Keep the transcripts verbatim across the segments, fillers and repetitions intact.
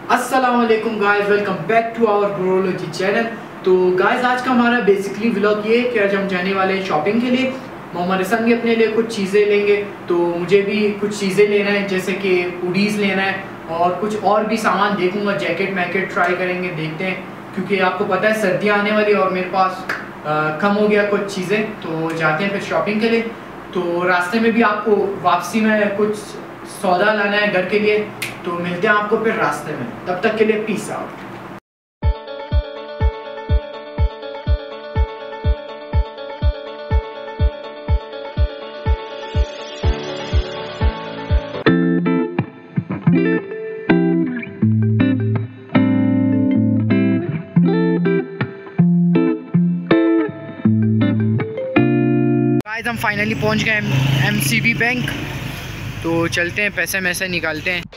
अस्सलाम वालेकुम guys, welcome back to our growlogy channel. तो गाइस आज का हमारा बेसिकली व्लॉग ये है कि आज हम जाने वाले हैं शॉपिंग के लिए। मोहम्मद हसन भी अपने लिए कुछ चीज़ें लेंगे, तो मुझे भी कुछ चीज़ें लेना है, जैसे कि हुडीज़ लेना है और कुछ और भी सामान देखूंगा। जैकेट मैकेट ट्राई करेंगे, देखते हैं, क्योंकि आपको पता है सर्दियाँ आने वाली और मेरे पास आ, कम हो गया कुछ चीज़ें। तो जाते हैं फिर शॉपिंग के लिए। तो रास्ते में भी आपको वापसी में कुछ सौदा लाना है घर के लिए, तो मिलते हैं आपको फिर रास्ते में। तब तक के लिए पीस आउट। गाइस हम फाइनली पहुंच गए एम सी बी बैंक। तो चलते हैं, पैसे में से निकालते हैं।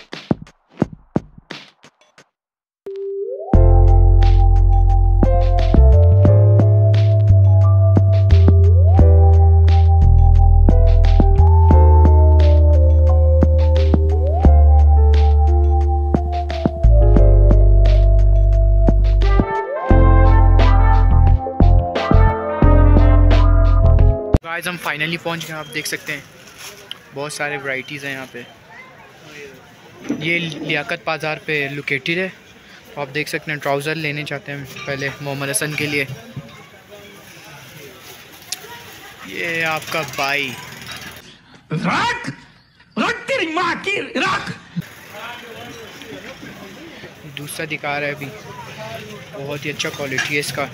गाइस हम फाइनली पहुंच गए। आप देख सकते हैं बहुत सारे वैरायटीज़ हैं यहाँ पे। ये लियाकत बाज़ार पे लोकेटेड है। तो आप देख सकते हैं ट्राउज़र लेने चाहते हैं पहले मोहम्मद हसन के लिए। ये आपका बाई रख रख तेरी माँ की रख। दूसरा दिखा रहा है अभी, बहुत ही अच्छा क्वालिटी है इसका।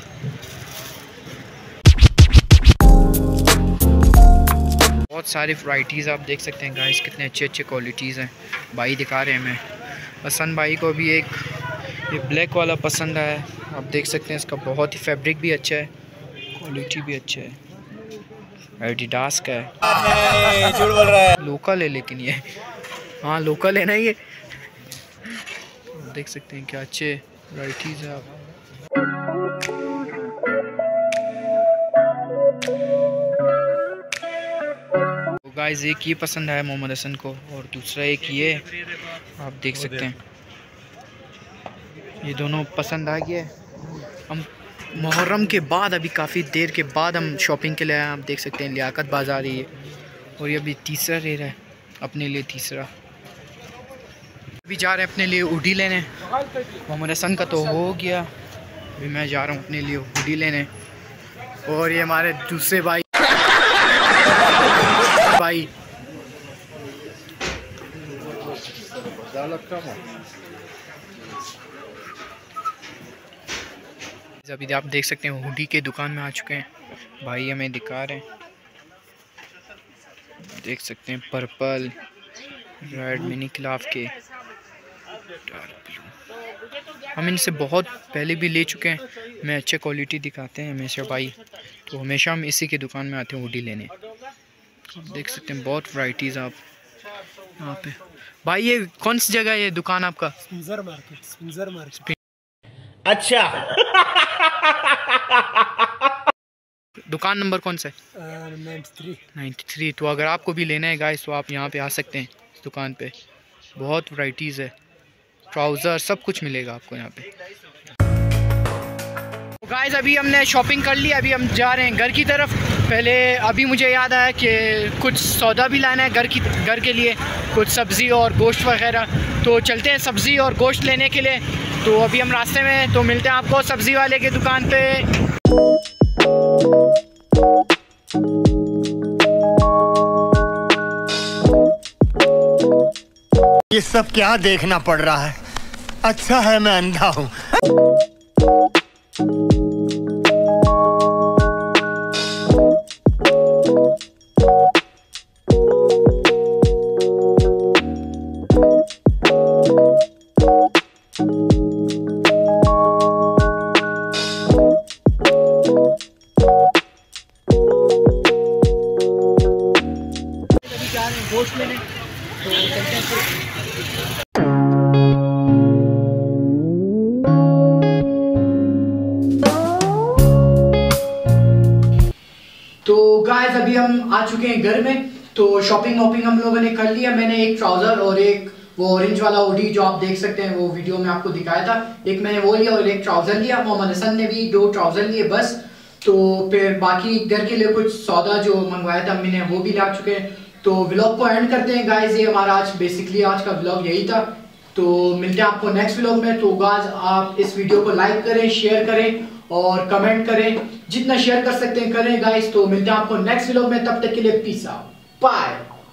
बहुत सारी वैरायटीज़ आप देख सकते हैं गाइस, कितने अच्छे अच्छे क्वालिटीज़ हैं। भाई दिखा रहे हैं हमें। हसन भाई को भी एक ये ब्लैक वाला पसंद आया है। आप देख सकते हैं इसका बहुत ही फैब्रिक भी अच्छा है, क्वालिटी भी अच्छा है। एडिडास का है, झूठ बोल रहा है। लोकल है लेकिन ये, हाँ लोकल है ना ये। देख सकते हैं क्या अच्छे वैरायटीज़ है। आप गाइस एक ये पसंद आया मोहम्मद हसन को, और दूसरा एक ये आप देख सकते हैं। ये दोनों पसंद आ गया। हम मुहर्रम के बाद, अभी काफ़ी देर के बाद हम शॉपिंग के लिए आए। आप देख सकते हैं लियाकत बाज़ार ही है, और ये अभी तीसरा ले रहा है अपने लिए, तीसरा। अभी जा रहे हैं अपने लिए हुडी लेने। मोहम्मद हसन का तो हो गया, अभी मैं जा रहा हूँ अपने लिए हुडी लेने। और ये हमारे दूसरे भाई भाई अभी आप देख सकते हैं हुडी के दुकान में आ चुके हैं। भाई हमें दिखा रहे हैं, देख सकते हैं पर्पल रेड मिनी क्लाफ के। हम इनसे बहुत पहले भी ले चुके हैं। हमें अच्छे क्वालिटी दिखाते हैं हमेशा भाई, तो हमेशा हम इसी के दुकान में आते हैं हुडी लेने। देख सकते हैं बहुत वैरायटीज़ आप यहाँ पे। भाई ये कौन सी जगह है ये दुकान आपका? स्पिंजर मार्केट। स्पिंजर मार्केट, अच्छा। दुकान नंबर कौन सा है? Ninety three. तो अगर आपको भी लेना है गाइस, तो आप यहाँ पे आ सकते हैं इस दुकान पे। बहुत वैरायटीज़ है, ट्राउज़र सब कुछ मिलेगा आपको यहाँ पे। गाइस अभी हमने शॉपिंग कर ली, अभी हम जा रहे हैं घर की तरफ। पहले अभी मुझे याद आया कि कुछ सौदा भी लाना है घर की घर के लिए, कुछ सब्ज़ी और गोश्त वगैरह। तो चलते हैं सब्ज़ी और गोश्त लेने के लिए। तो अभी हम रास्ते में, तो मिलते हैं आपको सब्ज़ी वाले की दुकान पे। ये सब क्या देखना पड़ रहा है? अच्छा है मैं अंधा हूँ। गोश्त लेने, तो चलते हैं फिर। तो गाइस अभी हम आ चुके हैं घर में। तो शॉपिंग वॉपिंग हम लोगों ने कर लिया। मैंने एक ट्राउज़र और एक वो ऑरेंज वाला हुडी जो आप देख सकते हैं वो वीडियो में आपको दिखाया था, एक मैंने वो लिया और एक ट्राउज़र लिया। मोहम्मद हसन ने भी दो ट्राउज़र लिए बस। तो फिर बाकी घर के लिए कुछ सौदा जो मंगवाया था अम्मी ने वो भी ला चुके हैं। तो व्लॉग को एंड करते हैं गाइस, ये हमारा आज बेसिकली आज का व्लॉग यही था। तो मिलते हैं आपको नेक्स्ट व्लॉग में। तो गाइस आप इस वीडियो को लाइक करें, शेयर करें और कमेंट करें, जितना शेयर कर सकते हैं करें गाइस। तो मिलते हैं आपको नेक्स्ट व्लॉग में, तब तक के लिए पीस आउट, बाय।